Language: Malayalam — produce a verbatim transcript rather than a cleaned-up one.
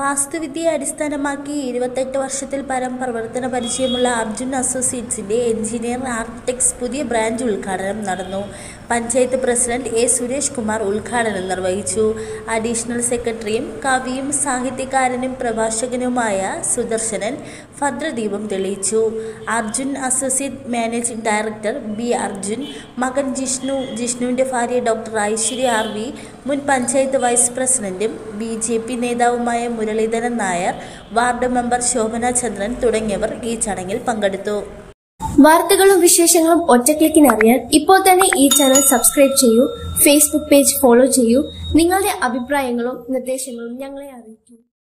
വാസ്തുവിദ്യയെ അടിസ്ഥാനമാക്കി ഇരുപത്തെട്ട് വർഷത്തിൽ പരം പ്രവർത്തന പരിചയമുള്ള അർജുൻ അസോസിയേറ്റ്സിന്റെ എഞ്ചിനീയർ ആർക്കിടെക്ട്സ് പുതിയ ബ്രാഞ്ച് ഉദ്ഘാടനം നടന്നു. പഞ്ചായത്ത് പ്രസിഡന്റ് എ സുരേഷ് കുമാർ ഉദ്ഘാടനം നിർവഹിച്ചു. അഡീഷണൽ സെക്രട്ടറിയും കവിയും സാഹിത്യകാരനും പ്രഭാഷകനുമായ സുദർശനൻ ഭദ്രദീപം തെളിയിച്ചു. Arjun associate managing director B Arjun, മകൻ ജിഷ്ണു, ജിഷ്ണുവിന്റെ ഭാര്യ ഡോക്ടർ ഐശ്വര്യ ആർ വി, മുൻ പഞ്ചായത്ത് വൈസ് പ്രസിഡന്റും ബി ജെ പി നേതാവുമായ മുരളീധരൻ നായർ, വാർഡ് മെമ്പർ ശോഭന ചന്ദ്രൻ തുടങ്ങിയവർ ഈ ചടങ്ങിൽ പങ്കെടുത്തു. വാർത്തകളും വിശേഷങ്ങളും ഒറ്റക്ലിക്കിന് അറിയാൻ ഇപ്പോൾ തന്നെ ഈ ചാനൽ സബ്സ്ക്രൈബ് ചെയ്യൂ. ഫേസ്ബുക്ക് പേജ് ഫോളോ ചെയ്യൂ. നിങ്ങളുടെ അഭിപ്രായങ്ങളും നിർദ്ദേശങ്ങളും ഞങ്ങളെ അറിയിക്കൂ.